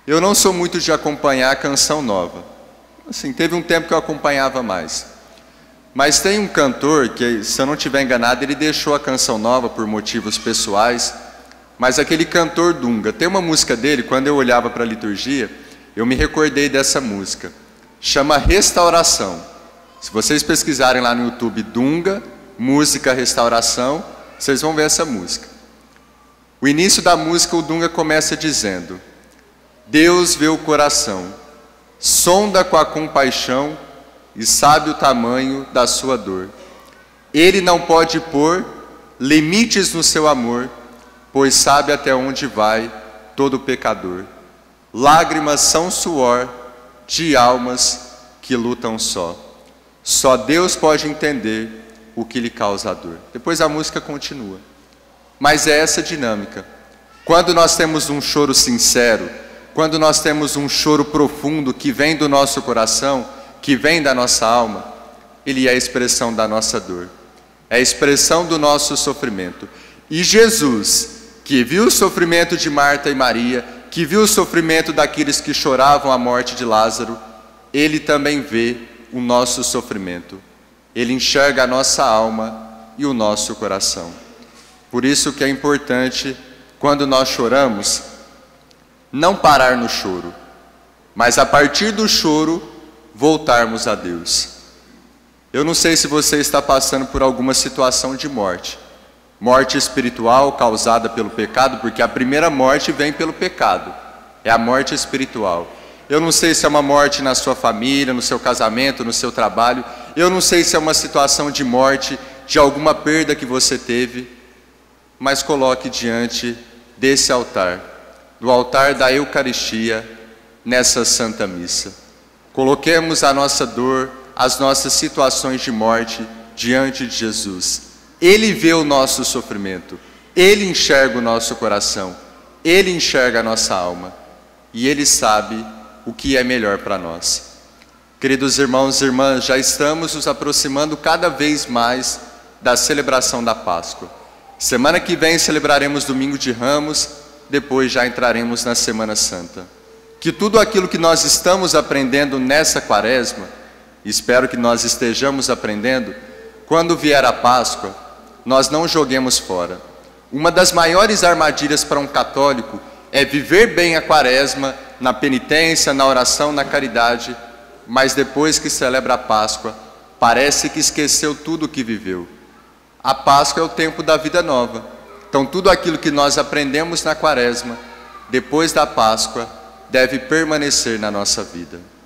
Eu não sou muito de acompanhar a canção nova. Assim, teve um tempo que eu acompanhava mais. Mas tem um cantor que, se eu não estiver enganado, ele deixou a canção nova por motivos pessoais. Mas aquele cantor Dunga, tem uma música dele, quando eu olhava para a liturgia, eu me recordei dessa música. Chama Restauração. Se vocês pesquisarem lá no YouTube Dunga, música Restauração, vocês vão ver essa música. O início da música, o Dunga começa dizendo: Deus vê o coração, sonda com a compaixão e sabe o tamanho da sua dor. Ele não pode pôr limites no seu amor, pois sabe até onde vai todo pecador. Lágrimas são suor de almas que lutam só. Só Deus pode entender o que lhe causa a dor. Depois a música continua. Mas é essa dinâmica. Quando nós temos um choro sincero, quando nós temos um choro profundo que vem do nosso coração, que vem da nossa alma, ele é a expressão da nossa dor, é a expressão do nosso sofrimento. E Jesus, que viu o sofrimento de Marta e Maria, que viu o sofrimento daqueles que choravam a morte de Lázaro, ele também vê o nosso sofrimento. Ele enxerga a nossa alma e o nosso coração. Por isso que é importante, quando nós choramos, não parar no choro, mas a partir do choro, voltarmos a Deus. Eu não sei se você está passando por alguma situação de morte. Morte espiritual causada pelo pecado, porque a primeira morte vem pelo pecado. É a morte espiritual. Eu não sei se é uma morte na sua família, no seu casamento, no seu trabalho. Eu não sei se é uma situação de morte, de alguma perda que você teve. Mas coloque diante desse altar, do altar da Eucaristia, nessa Santa Missa. Coloquemos a nossa dor, as nossas situações de morte diante de Jesus. Ele vê o nosso sofrimento, Ele enxerga o nosso coração, Ele enxerga a nossa alma e Ele sabe o que é melhor para nós. Queridos irmãos e irmãs, já estamos nos aproximando cada vez mais da celebração da Páscoa. Semana que vem celebraremos Domingo de Ramos, depois já entraremos na Semana Santa. Que tudo aquilo que nós estamos aprendendo nessa quaresma, espero que nós estejamos aprendendo, quando vier a Páscoa, nós não joguemos fora. Uma das maiores armadilhas para um católico é viver bem a quaresma, na penitência, na oração, na caridade, mas depois que celebra a Páscoa, parece que esqueceu tudo o que viveu. A Páscoa é o tempo da vida nova. Então tudo aquilo que nós aprendemos na quaresma, depois da Páscoa, deve permanecer na nossa vida.